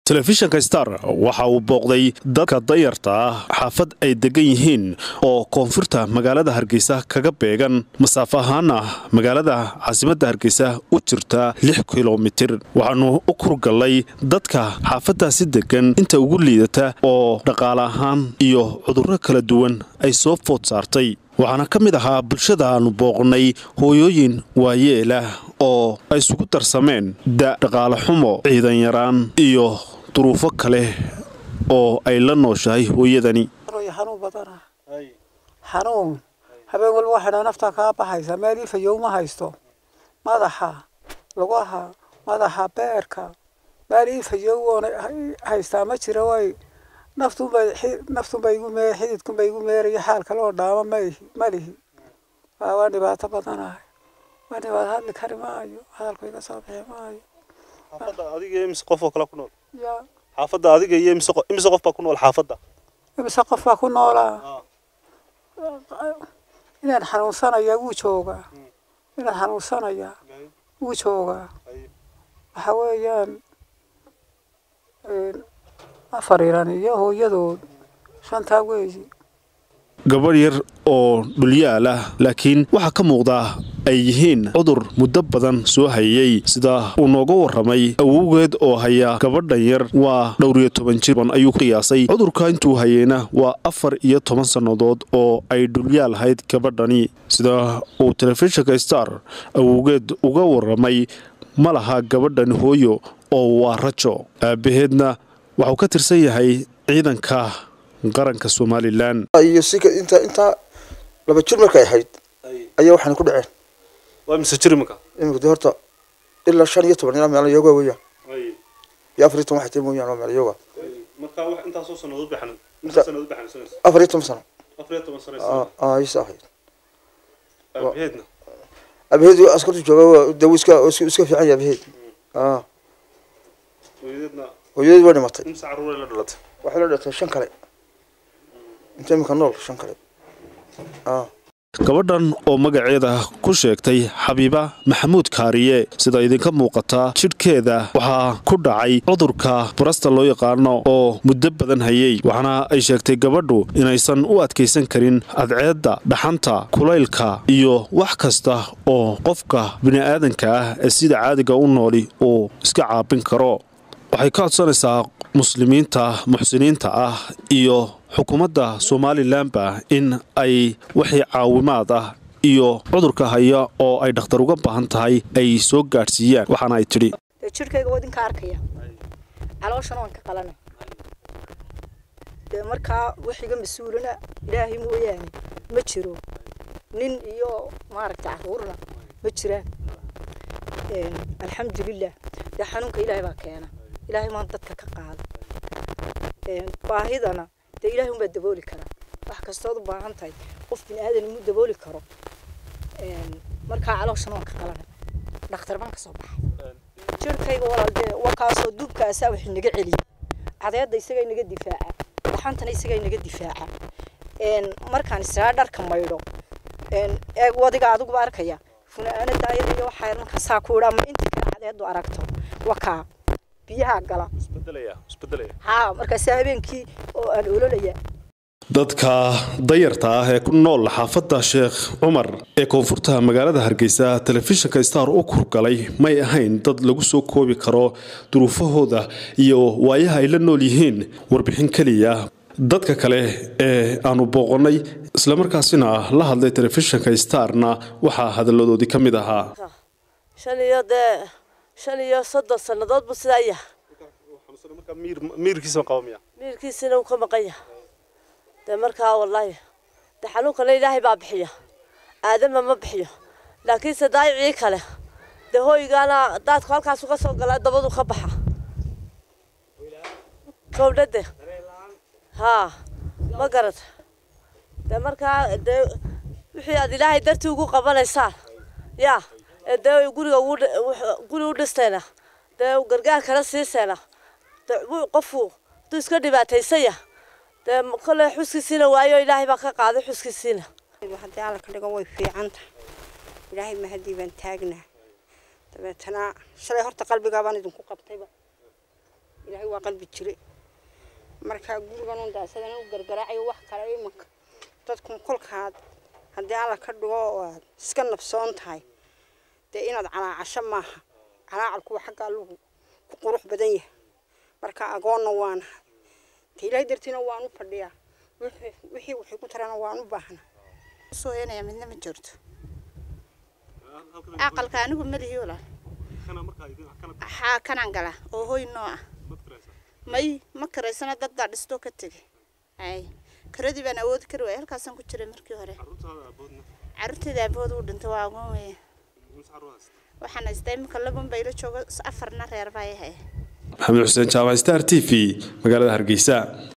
telefishinka Star waxa uu booqday dadka dayarta ah xaafad ay degan yihiin oo koonfurta magaalada Hargeysa kaga beegan masaafo ahaan magaalada caasimadda Hargeysa u jirta 6 kiiloomitir waxaanu u kurgalay dadka xaafadaasi degan inta ugu liidata oo dhaqaale ahaan iyo cudurro kala duwan ay soo food saartay waxaana ka mid ahaa bulshada aanu booqnay hooyooyin waayeela oo ay isugu darsameen dhaqaale xumo ciidan yaraan iyo duruufo kale oo ay la nooshahay hooyadani xanuun habeen walba waxaan nafta ka baxaysa meel ifayowma haysto madaxa lugaha madaxa beerka meel ifayow haysta ma jiro way naftu bay igu mee xididku bay igu meeray xaalka loo dhaama malihi waa dhibaato badanahay waa dhibaato hadli kari maayo hadalku iga soo bixi maayo xaafadda adiga imse qof oo kala ku nool ya xaafadda adiga iyo imse qof baa ku nool xaafadda imse qof baa ku noolaa inaan xanuunsanaya wuu joogaa inaan xanuunsanaya wuu joogaa waxa weeyaan afariran iyo hooyadood shanta weeyi gabadh yar oo dhulyaal ah laakiin waxa ka muuqda ay yihiin cudur muddo badan soo hayay sida uu nooga waramay awowgeed oo haya gabadhan yar waa dhowr iyo 10 jir ayuu qiyaasay cudurka intuu hayayna waa 14 sanadood oo ay dhulyaal ahayd gabadhani sida uu telefishinka Star awowgeed uga waramay malaha gabadhan hooyo oo waa rajo aabaheedna waxa uu ka tirsan yahay ciidanka qaranka Soomaaliland iyo sika inta laba jir markay ahayd ayaa waxaan ku dhaceen waa mise jir marka imika horta ila 15 meel yoga weeyaan ya afritan waxa tii mooyaan meel yoga marka wax inta soo sanadood baxan inta sanadood baxan 14 sano ay saxay abheed askartu jooga dawiska iska fiican yahay hooyadii waa dhimatay imsa caruur la dhalatay waxa la dhalatay 5 kale inta imika nool 5 kale gabadhan oo magaceeda ku sheegtay Xabiiba Maxamuud Kaariye sida idinka muuqata jidhkeeda waxa ku dhacay cudurka burasta loo yaqaan oo muddo badan hayay waxana ay sheegtay gabadhu inaysan u adkeysan karin adceeda dhaxanta kulaylka iyo wax kasta oo qofka bini'aadanka ah ee sida caadiga u nooli oo iska caabin karo waxay ka codsanaysaa muslimiinta muxsiniinta ah iyo xukuumadda Soomaaliland in ay wixii caawimaad ah iyo cudurka haya oo ay dhakhtar uga baahan tahay ay soo gaarsiiyaan waxaana ay tiri jirkayga wadinka arkaya calooshan waan ka qalanay marka wixiga mas'uulina ilaahay mooyaane ma jiro nin iyo maaragta caruurna ma jiraan alxamdulillah ya xanuunka ilaahay baa keena ilaahay ma dadka ka qaado baahidana ilaahay uma dabooli kara wax kasta oo baahan tahay qof bini'aadan uu dabooli karo marka calooshan waan ka qalanay dhakhtar baan ka soo baxay jirkayga walaalde wakaasoo dubkaas wax inaga celiyo cadeeda isaga inaga difaaca waxaantana isaga inaga difaaca markaan israa dharka maydho eeg wadiga adigu arkaya funaanada ayada iyo waxa marka saa ku dhama inta kale cadeedu aragto wakaa biyaha gala isbedelaya marka habeenkii oo aan ololaya dadka dayarta ah ee ku nool xaafadda Sheekh Umar ee koonfurta magaalada Hargeysa telefishinka Star oo kurgalay may ahayn dad lagu soo koobi karo duruufahooda iyo waayaha ay la nool yihiin warbixin kaliya dadka kale ee aanu booqnay isla markaasina la hadlay telefishinka Starna waxa hadaladoodii kamid ahaa shan iyo 30 sanadood buu sidaaya marka miirkiisa qawmiya miirkiisina uu ka maqaya marka wallahi xanuunka ilaahay baa bixiya aadama ma bixiyo laakiin sadaayi kale hooyigana dadku halkaas uga soo galay dabadu ka baxa kowdade ma garad marka wixii aad ilaahay dartii ugu qabanaysaa yaa guriga u dhistayna gargaar kala siisayna qofku duu iska dhibaataysaya kale xuskiisina waayo ilaahay baa ka qaaday xuskiisina hadii alla ka dhigo way fiicanta ilaahay ma hadii baan taagnaa dabeetana shalay horta qalbiga baan idinku qabtayba ilaahay waa qalbi jire marka gurigan uu daasadan uu gargaraacayo wax kale imanka dadku kolkaad haddii alla ka dhigo oo iska nafsoon tahay dee inaad calaacasho maaha calaacalku waa xagga lagu ku qurux badan yahay marka agoonna waan ilaahay dartiina waan u fadhiyaa wixii ku tarana waan u baahnaa soo heenaya midna ma jirto aqalka anigu ma lihi walaal kanaan gala oo hooy noo ah may ma karaysana dad baa dhisto ka tagay ay karadii baan awood kari waayay halkaasaan ku jiray markii hore carruurteeda abood u dhintay waa agoon weeye waxaan haystay imika laban baylo joogo 4 reer baa yahay maxamed xuseen jaamac Star TV magaalada Hargeysa